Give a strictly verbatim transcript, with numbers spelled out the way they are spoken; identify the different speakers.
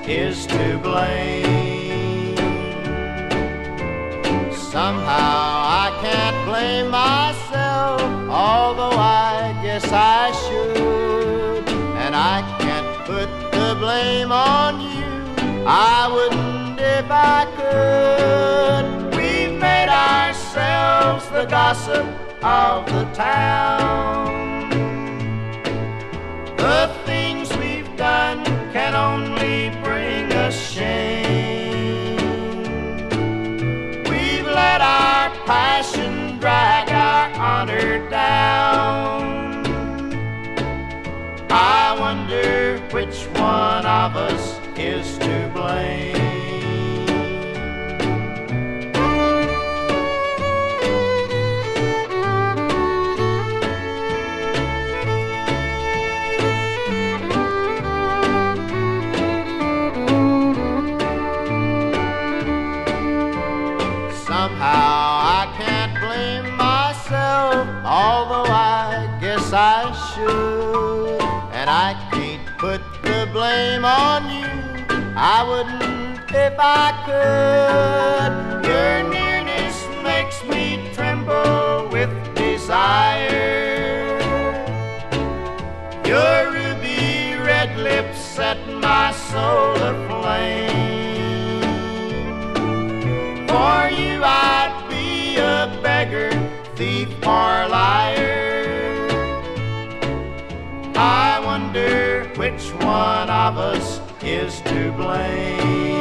Speaker 1: is to blame. Somehow I can't blame myself, although I guess I should. And I can't put the blame on you, I wouldn't if I could. We've made ourselves the gossip of the town. The things we've done can only bring us shame. We've let our passion drag our honor down. I wonder which one of us is to blame. Somehow I can't blame myself, although I guess I should. And I can't put the blame on you, I wouldn't if I could. Your nearness makes me tremble with desire. Your ruby red lips set my soul aflame. For you I'd be a beggar, thief or liar. I wonder which one of us is to blame.